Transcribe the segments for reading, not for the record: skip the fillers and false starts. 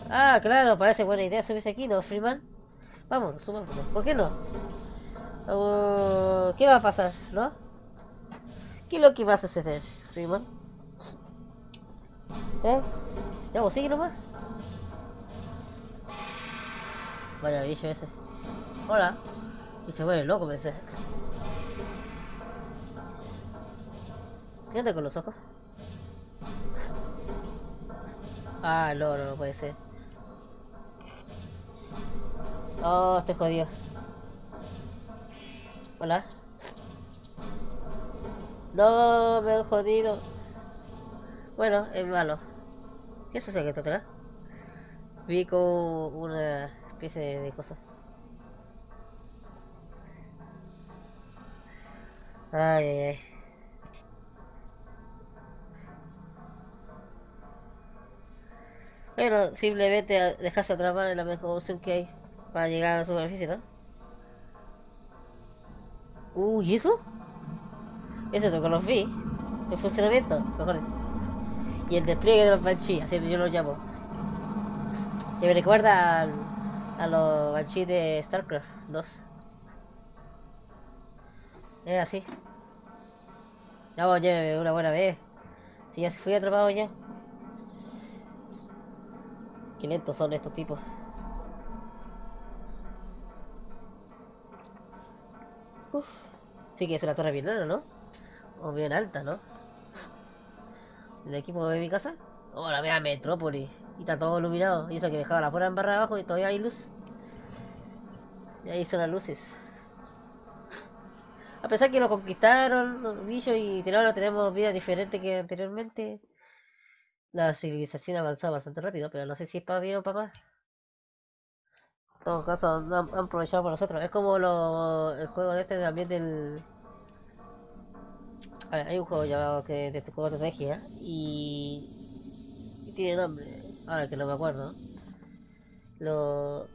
Ah, claro, parece buena idea subirse aquí, ¿no, Freeman? Vámonos, subámonos. ¿Por qué no? ¿Qué va a pasar, no? ¿Qué es lo que va a suceder, Freeman? ¿Eh? Ya, vos sigue nomás. Vaya bicho ese. Hola. Y se vuelve loco, me dice. ¿Qué onda con los ojos? Ah, no, no, no puede ser. Oh, estoy jodido. Hola. No, me he jodido. Bueno, es malo. ¿Qué es eso que está atrás? Vi como una especie de cosa. Ay, ay, ay. Bueno, simplemente dejarse atrapar es la mejor opción que hay para llegar a la superficie, ¿no? ¿Y eso? Eso es lo que los vi. El funcionamiento, mejor dicho. Y el despliegue de los Banshee, así yo los llamo. Que me recuerda a los Banshee de StarCraft 2. Es así. No, lléveme una buena vez. Si ya se fui atrapado ya. Qué lentos son estos tipos. Uf. Sí que es una torre bien larga, ¿no? O bien alta, ¿no? El equipo de mi casa. Oh, la vea Metrópolis. Y está todo iluminado. Y eso que dejaba la puerta en barra abajo y todavía hay luz. Y ahí son las luces. A pesar que lo conquistaron los bichos y ahora tenemos vida diferente que anteriormente. La civilización ha avanzado bastante rápido, pero no sé si es para bien o para mal. En todo caso, han aprovechado por nosotros. Es como el juego de este también del. A ver, hay un juego llamado que de este juego de estrategia y tiene nombre. Ahora que no me acuerdo. Lo.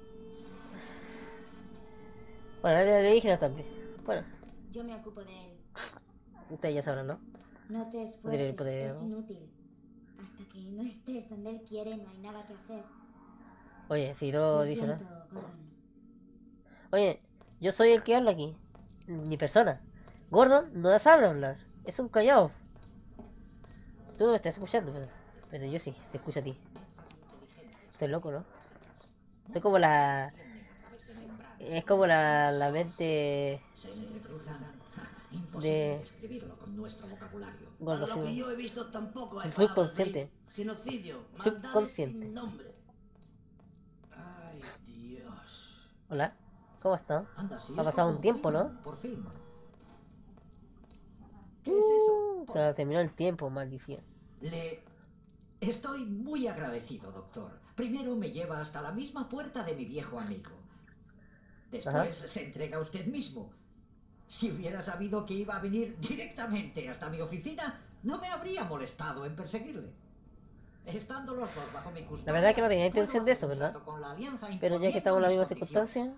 Bueno, es de alienígenas también. Bueno, Yo me ocupo de él. ustedes ya sabrán, ¿no? No te No tienen el esfuerces, poder, es ¿no? inútil. Hasta que no estés donde él quiere, no hay nada que hacer. Oye, si no Lo dice nada. siento, Gordon. Oye, yo soy el que habla aquí. Mi persona. Gordon no sabe hablar. Es un callado. Tú no me estás escuchando, pero yo sí, te escucho a ti. Estoy loco, ¿no? Soy como la. Es como la mente Se entrecruzan. Imposible de describirlo con nuestro vocabulario. Para Gordo lo que Freeman. yo he visto tampoco Su hay palabras, Brain. subconsciente. Genocidio, maldades Subconsciente. sin nombre. Ay, Dios. Hola, ¿cómo está? Anda, si Ha es pasado un Gordon tiempo, ¿no? Freeman, por fin. ¿Qué es eso? Se terminó el tiempo, maldición. Le... Estoy muy agradecido, doctor. Primero me lleva hasta la misma puerta de mi viejo amigo. Ajá. Después se entrega a usted mismo. Si hubiera sabido que iba a venir directamente hasta mi oficina, no me habría molestado en perseguirle. Estando los dos bajo mi custodia, La verdad es que no tenía puedo intención de hacer eso, un ¿verdad? trato con la Alianza Pero ya que estamos imponiendo en la mis misma condiciones. circunstancia,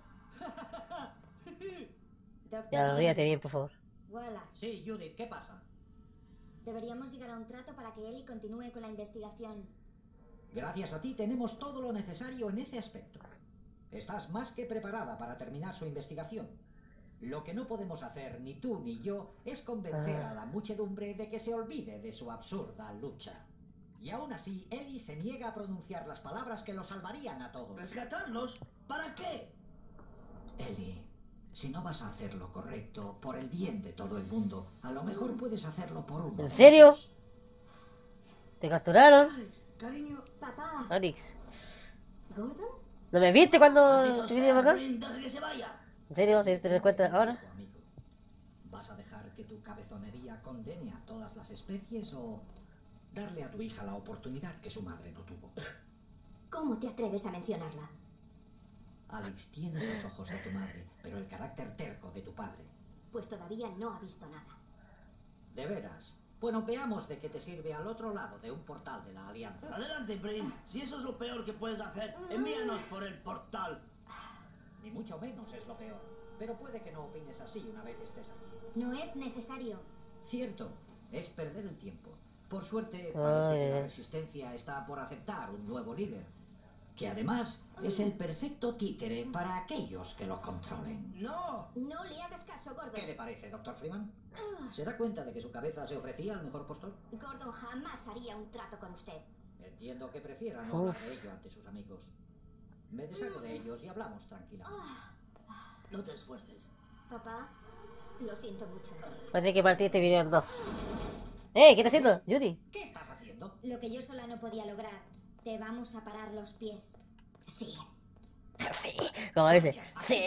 Doctor ya ríete Lee, bien, por favor. Wallace. Sí, Judith, ¿qué pasa? Deberíamos llegar a un trato para que Ellie continúe con la investigación. Gracias a ti tenemos todo lo necesario en ese aspecto. Estás más que preparada para terminar su investigación. Lo que no podemos hacer, ni tú ni yo, es convencer a la muchedumbre de que se olvide de su absurda lucha. Y aún así, Ellie se niega a pronunciar las palabras que lo salvarían a todos. ¿Rescatarlos? ¿Para qué? Ellie, si no vas a hacer lo correcto por el bien de todo el mundo, a lo mejor puedes hacerlo por uno. ¿En serio? ¿Te capturaron? Alex, cariño. Papá. Alex, ¿Gordon? ¿no me viste cuando Maldito te viniste seas, para acá? Brain, deja que se vaya. ¿En serio? ¿Te das cuenta ahora? Amigo, ¿vas a dejar que tu cabezonería condene a todas las especies o darle a tu hija la oportunidad que su madre no tuvo? ¿Cómo te atreves a mencionarla? Alex, tienes los ojos de tu madre, pero el carácter terco de tu padre. Pues todavía no ha visto nada. ¿De veras? Bueno, veamos de qué te sirve al otro lado de un portal de la Alianza. Adelante, Brain. Si eso es lo peor que puedes hacer, envíanos por el portal. Ni mucho menos es lo peor. Pero puede que no opines así una vez estés allí. No es necesario. Cierto, es perder el tiempo. Por suerte, parece que la Ay, resistencia está por aceptar un nuevo líder. Que además es el perfecto títere para aquellos que lo controlen. ¡No! No le hagas caso, Gordon. ¿Qué le parece, Dr. Freeman? ¿Se da cuenta de que su cabeza se ofrecía al mejor postor? Gordon jamás haría un trato con usted. Entiendo que prefiera no hablar de ello ante sus amigos. Me deshago de ellos y hablamos tranquilamente. No te esfuerces. Papá, lo siento mucho. Voy a tener que partir este video en dos. ¿Qué estás haciendo, Judy? ¿Qué estás haciendo? Lo que yo sola no podía lograr. Te vamos a parar los pies. Sí. Sí, como dice. Sí.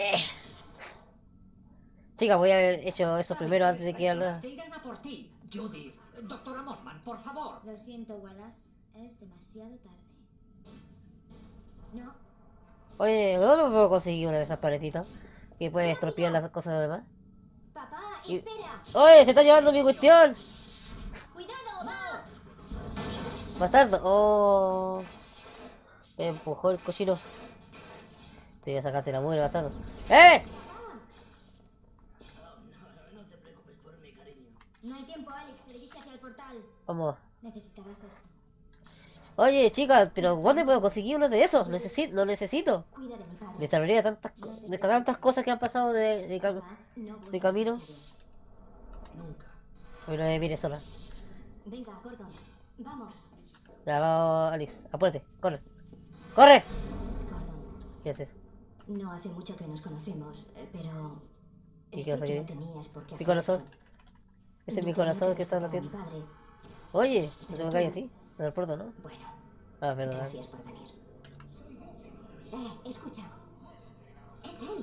Chica, voy a haber hecho eso primero antes de que hablara. Te irán a por ti, Judith. Doctora Mossman, por favor. Lo siento, Wallace. Es demasiado tarde. No. Oye, ¿dónde me puedo conseguir una de esas paletitas? Que puede estropear las cosas de demás. Papá, Y- espera. ¡Oye, se está llevando mi cuestión! Cuidado, va. Bastardo. Oh. Me empujó el cochino. Te voy a sacarte la mugre, bastardo. ¡Eh! No te preocupes por mí, cariño. No hay tiempo, Alex. Se dirige hacia el portal. Vamos. Necesitarás esto. Oye, chicas, pero ¿dónde puedo conseguir uno de esos? Lo necesito. Cuida de mi padre. Me salvaría de tantas cosas que han pasado Papá, no voy de a camino. decirte adiós. Nunca. Hoy no me mire sola. Venga, Gordon. Vamos. Ya, vamos, Alex. Apúrate. Corre. ¡Corre! Gordon, ¿Qué es eso? no hace mucho que nos conocemos, pero... ¿Y qué sé vas a que querer? no tenías por qué Mi hacer corazón. esto. Ese es Yo mi tenía corazón que está rescatar a mi latiendo. padre. Oye, no te me calles así. En el puerto, ¿no? Bueno, Ah, perdón. gracias por venir. Escucha. Es él.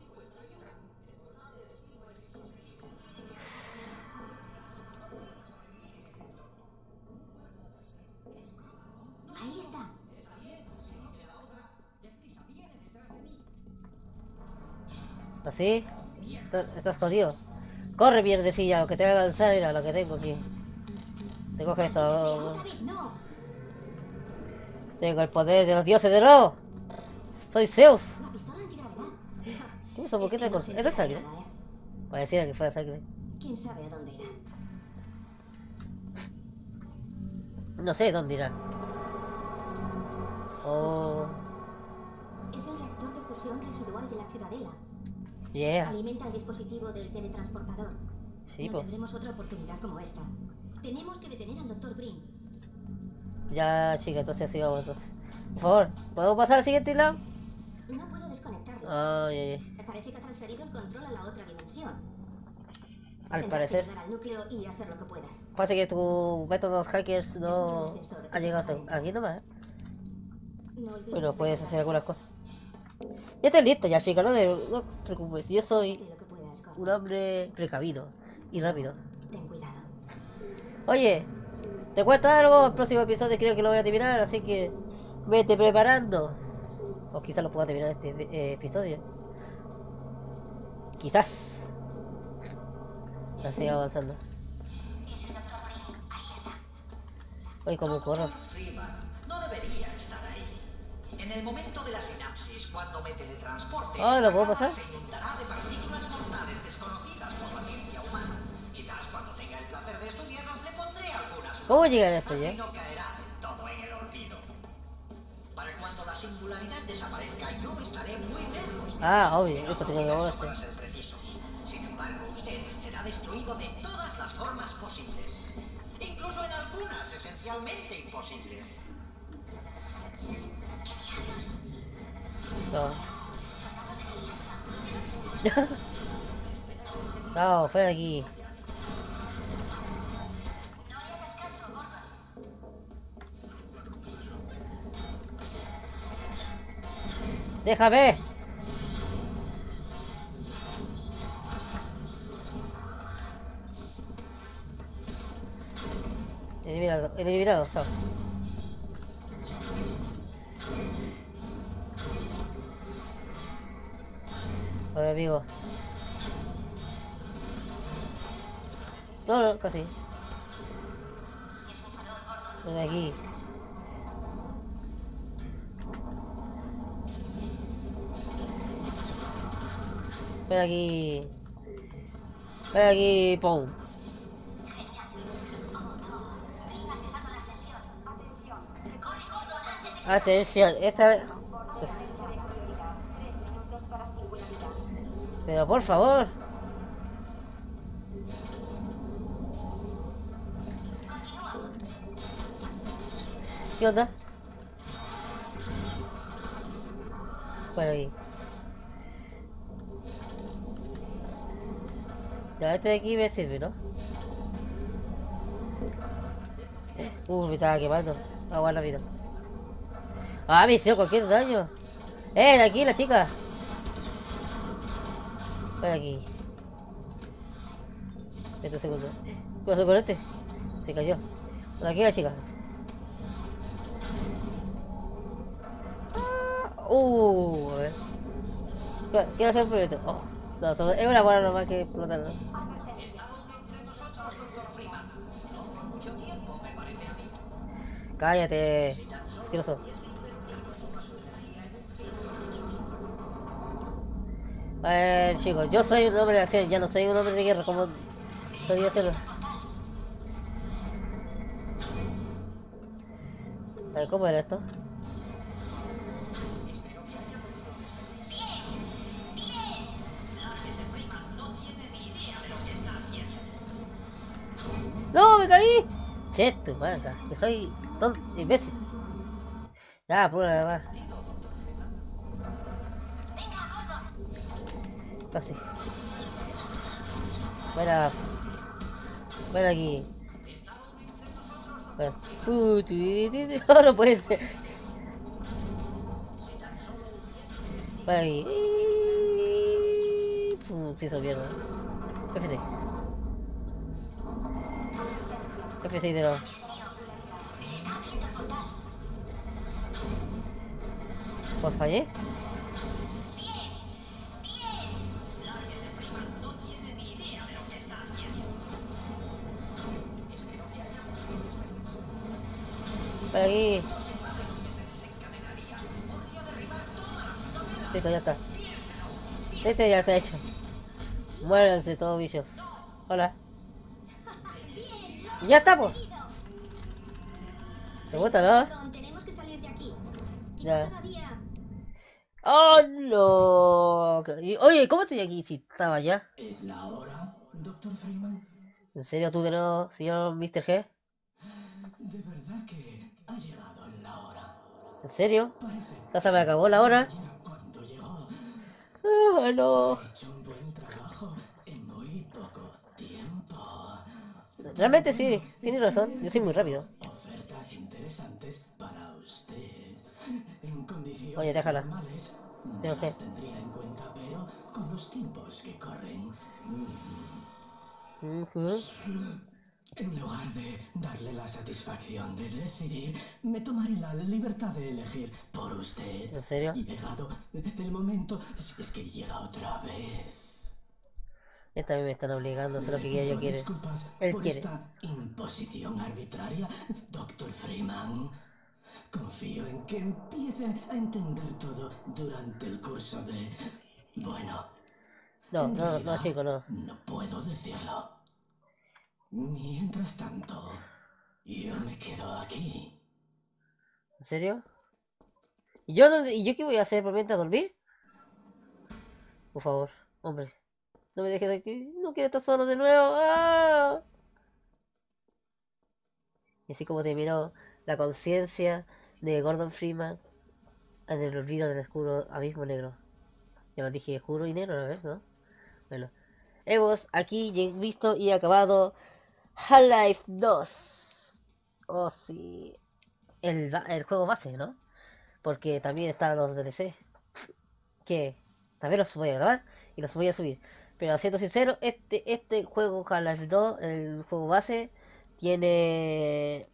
Ahí está. ¿Así? Estás jodido. Corre, mierdecilla, que te voy a lanzar, mira lo que tengo aquí. Te coge esto. Otra vez, no. Tengo el poder de los dioses de nuevo. Soy Zeus. La pistola antigravedad. ¿Qué pasó? ¿Por qué Es que te no cosas? ¿Es sirve de para sangre? nada, ¿eh? Pareciera que fuera sangre. ¿Quién sabe a dónde irá? No sé dónde irá. Oh, Es el reactor de fusión residual de la ciudadela. yeah. Alimenta el dispositivo del teletransportador. Sí, No pues. tendremos otra oportunidad como esta. Tenemos que detener al Dr. Green. Ya, chica, entonces sigamos entonces. Por favor, ¿podemos pasar al siguiente lado? No puedo desconectarlo. Ay, ay, ay. Parece que ha transferido el control a la otra dimensión. Al Tendrás parecer, que llegar al núcleo y hacer lo que puedas. parece que tu métodos hackers no ha llegado hasta aquí nomás. No olvides Bueno, puedes recordar hacer algunas cosas. Ya estás listo, ya, chica, no te preocupes. Yo soy lo que puedas, Gordon. un hombre precavido y rápido. Ten cuidado. Oye, te cuento algo, el próximo episodio creo que lo voy a terminar, así que vete preparando. O quizás lo pueda terminar este episodio. Quizás. Así avanzando. Oye, como corro. Dr. Freeman no debería estar ahí. En el momento de la sinapsis, cuando me teletransporte, Ah, ¿lo puedo la cámara pasar? se inundará de partículas mortales desconocidas por la ciencia humana. Quizás cuando tenga el placer de estudiarlas le pondré algunas. ¿Cómo llegar a esto Así ya? no caerá del todo en el olvido. Para cuando la singularidad desaparezca, yo estaré muy lejos. Ah, obvio, En esto otro tiene que universo, moverse. para ser precisos. Sin embargo, usted será destruido de todas las formas posibles. Incluso en algunas esencialmente imposibles. No. No, fuera de aquí. Déjame. Eliminado, chao. Hola, amigo. No, casi. Ven aquí. Ven aquí. Ven aquí, pum. Atención, esta vez... Sí. Pero por favor. ¿Qué onda? Por ahí. Ya, este de aquí me sirve, ¿no? Me estaba quemando. Agua rápido. Ah, me hizo cualquier daño. De aquí la chica. Por aquí. Este segundo. ¿Qué pasó con este? Se cayó. Por aquí la chica. A ver. Quiero hacer un proyecto. Oh, no, es una bola normal que explotando. Cállate, asqueroso. A ver, chicos, yo soy un hombre de acción, ya no soy un hombre de guerra como solía hacerlo. A ver, ¿cómo era esto? ¡No, me caí! Che, tu manga, que soy tonto, imbécil. Ya, pura la más. Casi. Fuera. Fuera aquí. Bueno. No, no puede ser. Fuera aquí. Se hizo mierda. F6. F6 de nuevo. ¿Por fallé? Por aquí. Listo, ya está. Este ya está hecho. Muéranse todos bichos. Hola. Ya estamos. ¿Te gusta, no? Tenemos que salir de aquí. Ya. Todavía. ¡Oh, no! Oye, ¿cómo estoy aquí si estaba ya? ¿Es la hora, Dr. Freeman? ¿En serio tú de nuevo, señor Mr. G? De verdad que ha llegado la hora. ¿En serio? Parece Ya se me acabó la hora. que ayer cuando llegó No. ha hecho un buen trabajo en muy poco tiempo. Realmente sí, tienes razón. Yo soy muy rápido. Ofertas interesantes para usted. En condiciones Oye, déjala. normales Pero no qué. las tendría en cuenta, pero con los tiempos que corren, Ujú. en lugar de darle la satisfacción de decidir, me tomaré la libertad de elegir por usted. ¿En serio? Y llegado el momento, si es que llega otra vez. Esta vez me están obligando a hacer lo que yo quiere. Disculpas Él por quiere. esta imposición arbitraria, Dr. Freeman. Confío en que empiece a entender todo durante el curso de... Bueno, No, en no, no, realidad, chico, no. no puedo decirlo. Mientras tanto, yo me quedo aquí. ¿En serio? ¿Y yo dónde, y yo qué voy a hacer por mientras dormir? Por favor, hombre. No me dejes de aquí. No quiero estar solo de nuevo. ¡Ah! Y así como terminó la conciencia de Gordon Freeman en el olvido del oscuro abismo negro. Ya lo dije, oscuro y negro a la vez, ¿no? Bueno. Hemos aquí visto y acabado Half-Life 2. Oh, sí. El juego base, ¿no? Porque también están los DLC. Que también los voy a grabar y los voy a subir. Pero siendo sincero, este juego Half-Life 2, el juego base, tiene...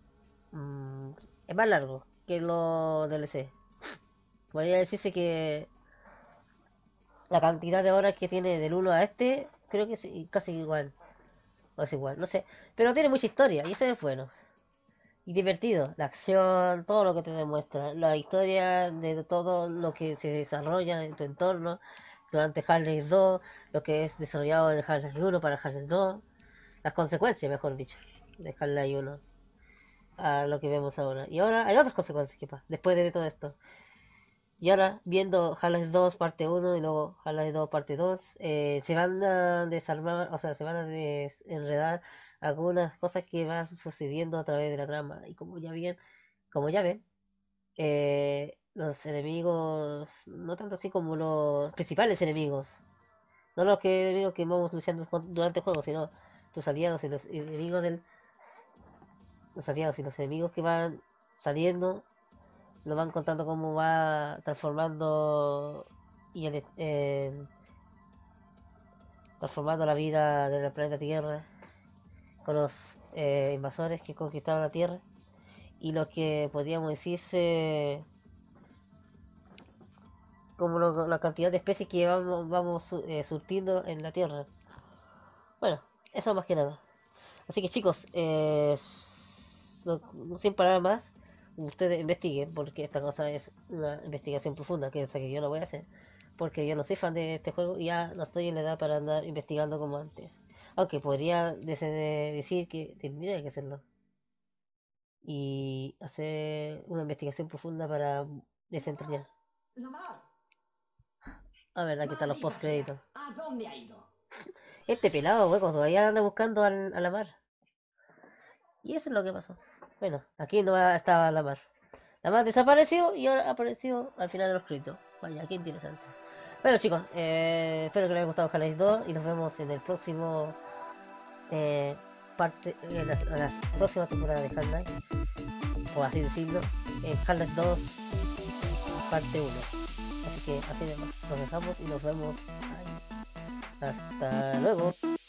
es más largo que los DLC. Podría decirse que la cantidad de horas que tiene del 1 a este, creo que es casi igual. O es igual, no sé. Pero tiene mucha historia y eso es bueno. Y divertido. La acción, todo lo que te demuestra. La historia de todo lo que se desarrolla en tu entorno durante Half-Life 2. Lo que es desarrollado en Half-Life 1 para Half-Life 2. Las consecuencias, mejor dicho, de Half-Life 1. a lo que vemos ahora. Y ahora hay otras consecuencias que pasan después de todo esto. Y ahora, viendo Half-Life 2 parte 1 y luego Half-Life 2 parte 2, se van a desarmar, o sea, se van a desenredar algunas cosas que van sucediendo a través de la trama. Y como ya ven, los enemigos, no tanto así como los principales enemigos, no los enemigos que vamos luchando durante el juego, sino tus aliados y los enemigos los aliados y los enemigos que van saliendo nos van contando cómo va transformando y transformando la vida del planeta Tierra con los invasores que conquistaron la Tierra y lo que podríamos decirse como la cantidad de especies que vamos surtiendo en la Tierra. Bueno, eso más que nada. Así que chicos, sin parar más, ustedes investiguen, porque esta cosa es una investigación profunda, que es la que yo no voy a hacer, porque yo no soy fan de este juego y ya no estoy en la edad para andar investigando como antes. Aunque podría decir que tendría que hacerlo. Y hacer una investigación profunda para desentrañar. Lamar, A ver, aquí están los maldita post créditos. sea, ¿a dónde ha ido? Este pelado, hueco, todavía anda buscando a la mar. Y eso es lo que pasó. Bueno, aquí no estaba la mar. La mar desapareció y ahora apareció al final de los créditos. Vaya, qué interesante. Bueno chicos, espero que les haya gustado Half-Life 2 y nos vemos en el próximo en las próximas temporadas de Half-Life, por así decirlo, en Half-Life 2 parte 1. Así que así demás, nos dejamos y nos vemos ahí. Hasta luego.